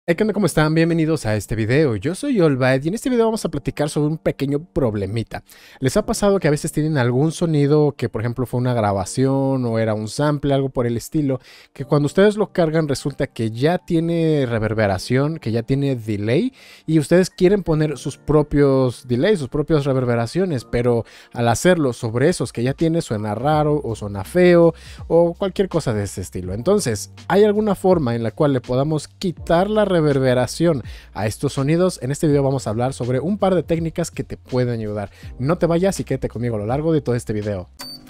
Hey, ¿qué onda? ¿Cómo están? Bienvenidos a este video. Yo soy Olbaed y en este video vamos a platicar sobre un pequeño problemita. ¿Les ha pasado que a veces tienen algún sonido que, por ejemplo, fue una grabación o era un sample, algo por el estilo, que cuando ustedes lo cargan resulta que ya tiene reverberación, que ya tiene delay y ustedes quieren poner sus propios delays, sus propias reverberaciones, pero al hacerlo sobre esos que ya tiene suena raro o suena feo o cualquier cosa de ese estilo? Entonces, ¿hay alguna forma en la cual le podamos quitar la reverberación a estos sonidos? En este video vamos a hablar sobre un par de técnicas que te pueden ayudar. No te vayas y quédate conmigo a lo largo de todo este video.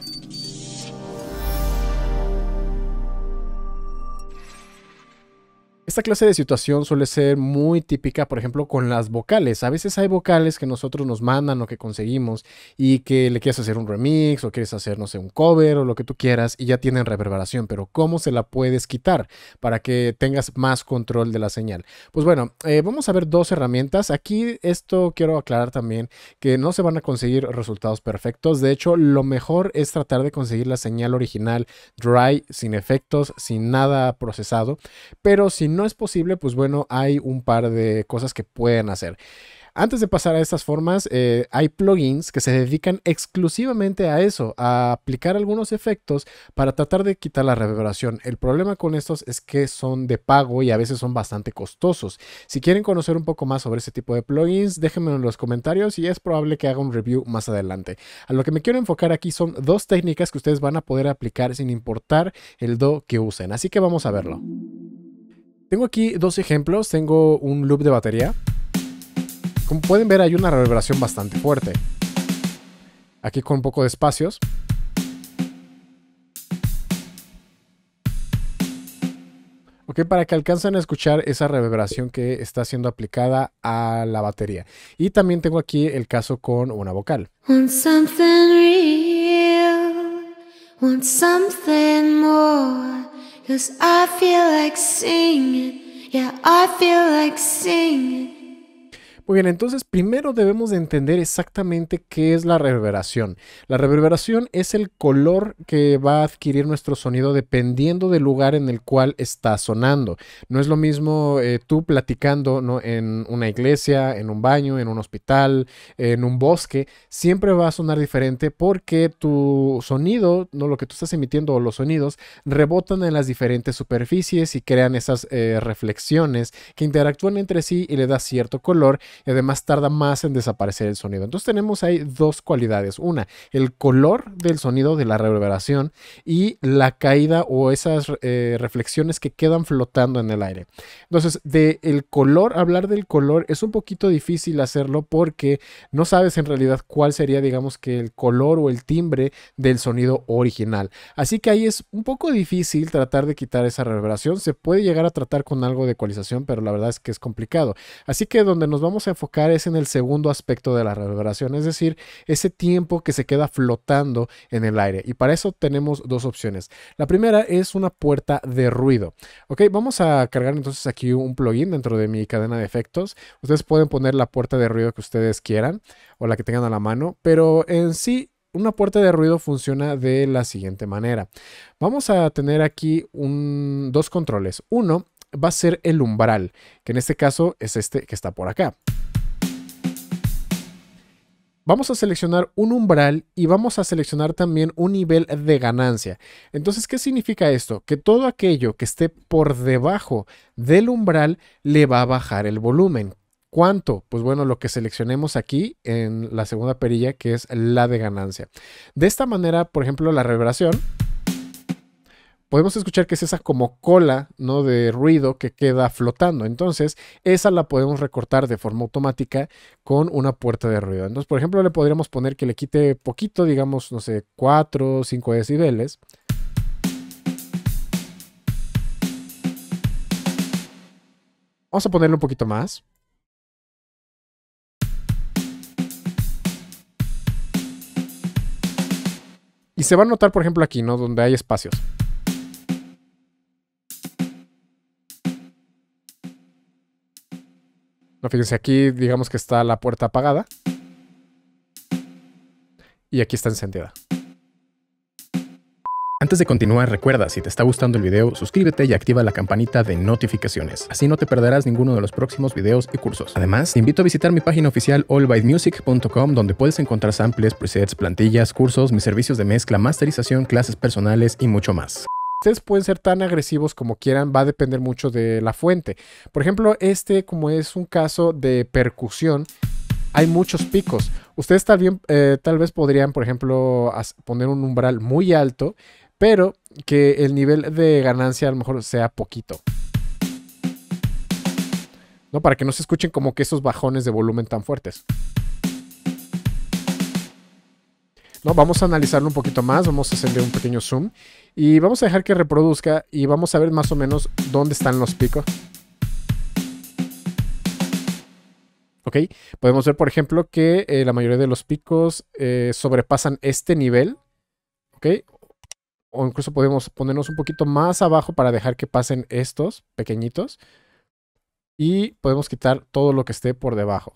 Esta clase de situación suele ser muy típica, por ejemplo, con las vocales. A veces hay vocales que nosotros nos mandan o que conseguimos y que le quieres hacer un remix o quieres hacer, no sé, un cover o lo que tú quieras y ya tienen reverberación, pero ¿cómo se la puedes quitar para que tengas más control de la señal? Pues bueno, vamos a ver dos herramientas. Aquí esto quiero aclarar también que no se van a conseguir resultados perfectos. De hecho, lo mejor es tratar de conseguir la señal original dry, sin efectos, sin nada procesado, pero si no es posible, pues bueno, hay un par de cosas que pueden hacer. Antes de pasar a estas formas, hay plugins que se dedican exclusivamente a eso, a aplicar algunos efectos para tratar de quitar la reverberación. El problema con estos es que son de pago y a veces son bastante costosos. Si quieren conocer un poco más sobre ese tipo de plugins, déjenmelo en los comentarios y es probable que haga un review más adelante. A lo que me quiero enfocar aquí son dos técnicas que ustedes van a poder aplicar sin importar el DAW que usen. Así que vamos a verlo. Tengo aquí dos ejemplos. Tengo un loop de batería. Como pueden ver, hay una reverberación bastante fuerte. Aquí con un poco de espacios. Ok, para que alcancen a escuchar esa reverberación que está siendo aplicada a la batería. Y también tengo aquí el caso con una vocal. Want something real, want something more, 'cause I feel like singing, yeah, I feel like singing. Muy bien, entonces primero debemos de entender exactamente qué es la reverberación. La reverberación es el color que va a adquirir nuestro sonido dependiendo del lugar en el cual está sonando. No es lo mismo tú platicando, ¿no?, en una iglesia, en un baño, en un hospital, en un bosque. Siempre va a sonar diferente porque tu sonido, no, lo que tú estás emitiendo o los sonidos rebotan en las diferentes superficies y crean esas reflexiones que interactúan entre sí y le da cierto color. Y además tarda más en desaparecer el sonido. Entonces tenemos ahí dos cualidades. Una, el color del sonido de la reverberación y la caída o esas reflexiones que quedan flotando en el aire. Entonces, hablar del color es un poquito difícil hacerlo porque no sabes en realidad cuál sería, digamos, que el color o el timbre del sonido original. Así que ahí es un poco difícil tratar de quitar esa reverberación. Se puede llegar a tratar con algo de ecualización, pero la verdad es que es complicado. Así que donde nos vamos a enfocar es en el segundo aspecto de la reverberación, es decir, ese tiempo que se queda flotando en el aire. Y para eso tenemos dos opciones. La primera es una puerta de ruido. Ok, vamos a cargar entonces aquí un plugin dentro de mi cadena de efectos. Ustedes pueden poner la puerta de ruido que ustedes quieran o la que tengan a la mano, pero en sí una puerta de ruido funciona de la siguiente manera. Vamos a tener aquí dos controles. Uno va a ser el umbral, que en este caso es este que está por acá. Vamos a seleccionar un umbral y vamos a seleccionar también un nivel de ganancia. Entonces, ¿qué significa esto? Que todo aquello que esté por debajo del umbral le va a bajar el volumen. ¿Cuánto? Pues bueno, lo que seleccionemos aquí en la segunda perilla, que es la de ganancia. De esta manera, por ejemplo, la reverberación, podemos escuchar que es esa como cola, ¿no?, de ruido que queda flotando. Entonces, esa la podemos recortar de forma automática con una puerta de ruido. Entonces, por ejemplo, le podríamos poner que le quite poquito, digamos, no sé, 4 o 5 decibeles. Vamos a ponerle un poquito más. Y se va a notar, por ejemplo, aquí, ¿no?, donde hay espacios. No, fíjense, aquí digamos que está la puerta apagada. Y aquí está encendida. Antes de continuar, recuerda, si te está gustando el video, suscríbete y activa la campanita de notificaciones. Así no te perderás ninguno de los próximos videos y cursos. Además, te invito a visitar mi página oficial allbymusic.com, donde puedes encontrar samples, presets, plantillas, cursos, mis servicios de mezcla, masterización, clases personales y mucho más. Ustedes pueden ser tan agresivos como quieran, va a depender mucho de la fuente. Por ejemplo, como es un caso de percusión, hay muchos picos. Ustedes tal vez podrían, por ejemplo, poner un umbral muy alto, pero que el nivel de ganancia a lo mejor sea poquito, ¿no? Para que no se escuchen como que esos bajones de volumen tan fuertes. No, vamos a analizarlo un poquito más, vamos a hacerle un pequeño zoom y vamos a dejar que reproduzca y vamos a ver más o menos dónde están los picos. Ok, podemos ver por ejemplo que la mayoría de los picos sobrepasan este nivel, ok, o incluso podemos ponernos un poquito más abajo para dejar que pasen estos pequeñitos y podemos quitar todo lo que esté por debajo.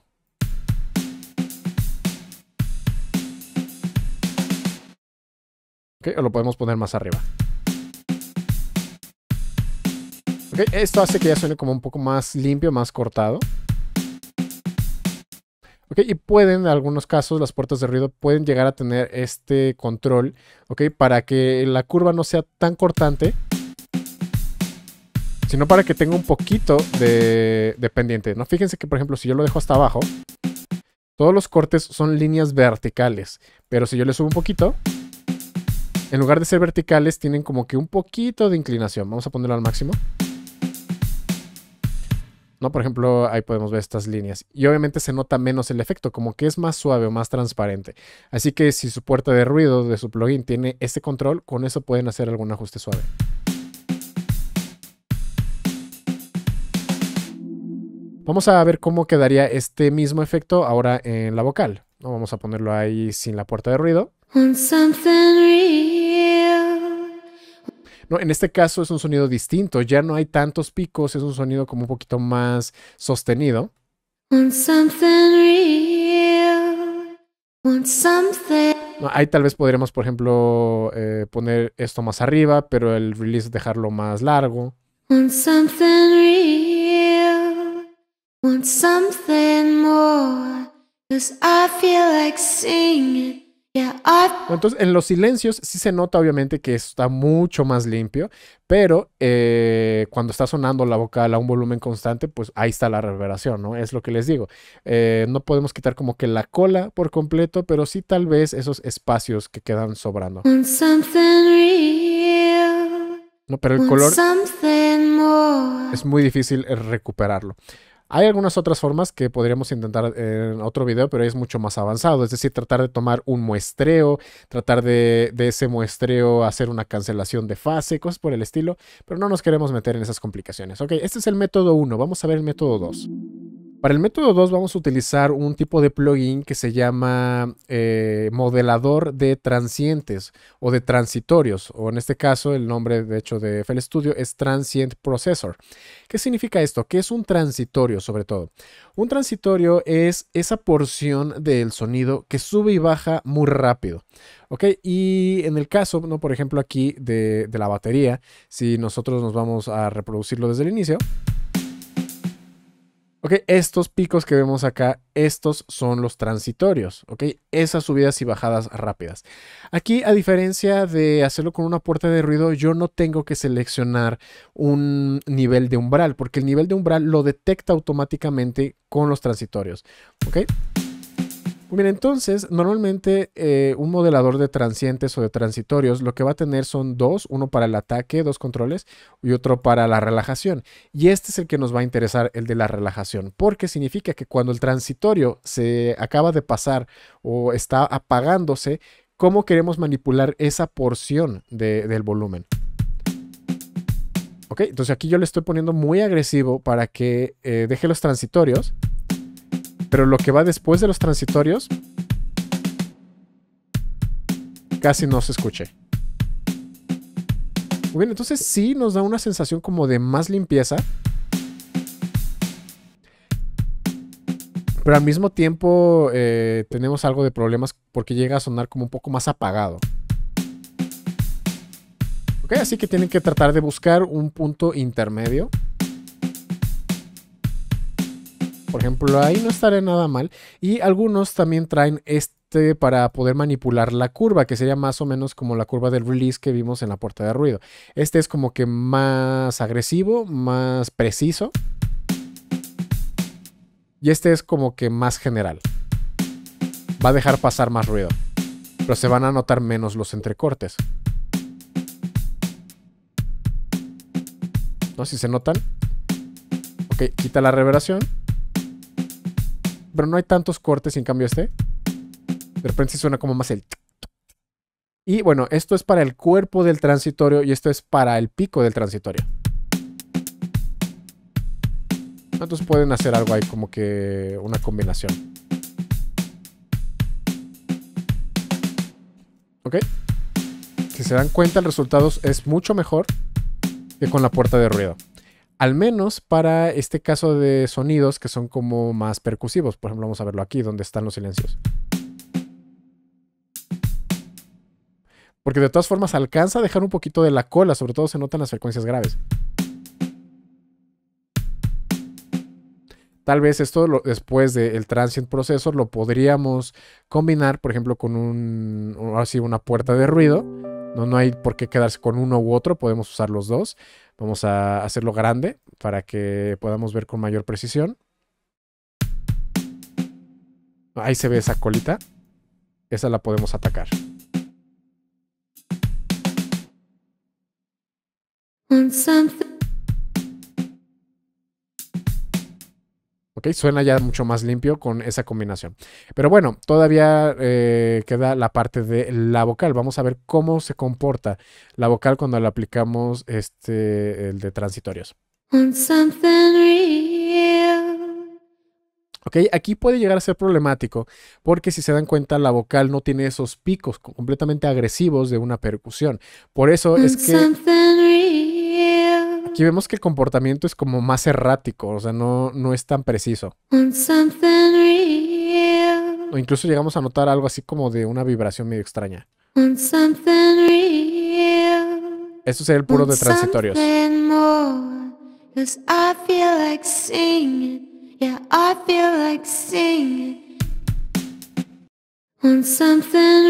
Okay, o lo podemos poner más arriba. Okay, esto hace que ya suene como un poco más limpio, más cortado. Okay, y en algunos casos, las puertas de ruido pueden llegar a tener este control, okay, para que la curva no sea tan cortante, sino para que tenga un poquito de pendiente, ¿no? Fíjense que, por ejemplo, si yo lo dejo hasta abajo, todos los cortes son líneas verticales, pero si yo le subo un poquito, en lugar de ser verticales, tienen como que un poquito de inclinación. Vamos a ponerlo al máximo. ¿No? Por ejemplo, ahí podemos ver estas líneas. Y obviamente se nota menos el efecto, como que es más suave o más transparente. Así que si su puerta de ruido de su plugin tiene este control, con eso pueden hacer algún ajuste suave. Vamos a ver cómo quedaría este mismo efecto ahora en la vocal. ¿No? Vamos a ponerlo ahí sin la puerta de ruido. No, en este caso es un sonido distinto, ya no hay tantos picos, es un sonido como un poquito más sostenido. No, ahí tal vez podríamos, por ejemplo, poner esto más arriba, pero el release dejarlo más largo. Entonces en los silencios sí se nota obviamente que está mucho más limpio, pero cuando está sonando la vocal a un volumen constante, pues ahí está la reverberación, ¿no? Es lo que les digo. No podemos quitar como que la cola por completo, pero sí tal vez esos espacios que quedan sobrando. No, pero el color es muy difícil recuperarlo. Hay algunas otras formas que podríamos intentar en otro video, pero es mucho más avanzado. Es decir, tratar de tomar un muestreo, tratar de ese muestreo hacer una cancelación de fase, cosas por el estilo. Pero no nos queremos meter en esas complicaciones. Ok, este es el método 1. Vamos a ver el método 2. Para el método 2 vamos a utilizar un tipo de plugin que se llama modelador de transientes o de transitorios, o en este caso el nombre de hecho de FL Studio es Transient Processor. ¿Qué significa esto? ¿Qué es un transitorio sobre todo? Un transitorio es esa porción del sonido que sube y baja muy rápido. ¿Ok? Y en el caso, ¿no? Por ejemplo aquí de la batería, si nosotros nos vamos a reproducirlo desde el inicio. Ok, estos picos que vemos acá, estos son los transitorios, ok, esas subidas y bajadas rápidas. Aquí, a diferencia de hacerlo con una puerta de ruido, yo no tengo que seleccionar un nivel de umbral, porque el nivel de umbral lo detecta automáticamente con los transitorios, ok. Muy bien, entonces, normalmente un modelador de transientes o de transitorios lo que va a tener son dos, uno para el ataque, dos controles, y otro para la relajación. Y este es el que nos va a interesar, el de la relajación, porque significa que cuando el transitorio se acaba de pasar o está apagándose, ¿cómo queremos manipular esa porción del volumen? Ok, entonces aquí yo le estoy poniendo muy agresivo para que deje los transitorios. Pero lo que va después de los transitorios casi no se escuche. Muy bien, entonces sí nos da una sensación como de más limpieza. Pero al mismo tiempo tenemos algo de problemas porque llega a sonar como un poco más apagado. Ok, así que tienen que tratar de buscar un punto intermedio. Por ejemplo, ahí no estaría nada mal. Y algunos también traen para poder manipular la curva, que sería más o menos como la curva del release que vimos en la puerta de ruido. Este es como que más agresivo, más preciso. Y este es como que más general. Va a dejar pasar más ruido, pero se van a notar menos los entrecortes. ¿No? Si se notan. Ok, quita la reverberación. Pero no hay tantos cortes, y en cambio este de repente sí suena como más el... Y bueno, esto es para el cuerpo del transitorio y esto es para el pico del transitorio. Entonces pueden hacer algo ahí como que una combinación. ¿Ok? Si se dan cuenta, el resultado es mucho mejor que con la puerta de ruido. Al menos para este caso de sonidos que son como más percusivos. Por ejemplo, vamos a verlo aquí donde están los silencios. Porque de todas formas alcanza a dejar un poquito de la cola, sobre todo se notan las frecuencias graves. Tal vez esto después del transient processor lo podríamos combinar, por ejemplo, con una puerta de ruido. No hay por qué quedarse con uno u otro, podemos usar los dos. Vamos a hacerlo grande para que podamos ver con mayor precisión. Ahí se ve esa colita. Esa la podemos atacar. Ok, suena ya mucho más limpio con esa combinación. Pero bueno, todavía queda la parte de la vocal. Vamos a ver cómo se comporta la vocal cuando le aplicamos el de transitorios. Ok, aquí puede llegar a ser problemático porque si se dan cuenta la vocal no tiene esos picos completamente agresivos de una percusión. Por eso es que aquí vemos que el comportamiento es como más errático, o sea, no es tan preciso. O incluso llegamos a notar algo así como de una vibración medio extraña. Esto sería el puro de transitorios. Yeah, I feel like singing. Want something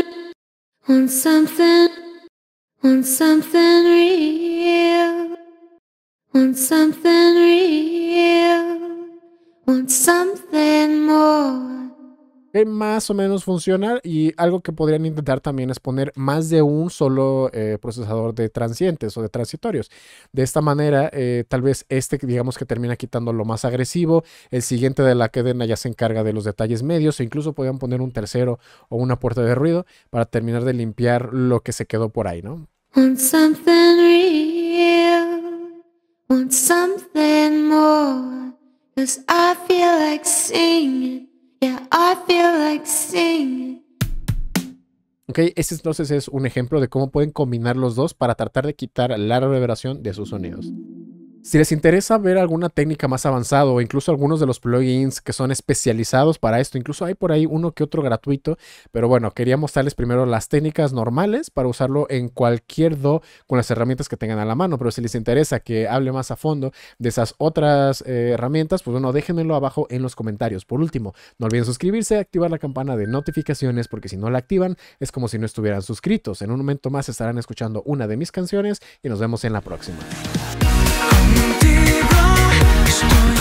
real. Want something real. Want something more. Más o menos funciona, y algo que podrían intentar también es poner más de un solo procesador de transientes o de transitorios. De esta manera, tal vez digamos que termina quitando lo más agresivo, el siguiente de la cadena ya se encarga de los detalles medios, e incluso podrían poner un tercero o una puerta de ruido para terminar de limpiar lo que se quedó por ahí, ¿no? Want something real. Want something more. 'Cause I feel like singing. Yeah, I feel like singing. Ok, este entonces es un ejemplo de cómo pueden combinar los dos para tratar de quitar la reverberación de sus sonidos. Si les interesa ver alguna técnica más avanzada o incluso algunos de los plugins que son especializados para esto, incluso hay por ahí uno que otro gratuito, pero bueno, quería mostrarles primero las técnicas normales para usarlo en cualquier DAW con las herramientas que tengan a la mano, pero si les interesa que hable más a fondo de esas otras herramientas, pues bueno, déjenmelo abajo en los comentarios. Por último, no olviden suscribirse, activar la campana de notificaciones, porque si no la activan es como si no estuvieran suscritos. En un momento más estarán escuchando una de mis canciones y nos vemos en la próxima. Contigo estoy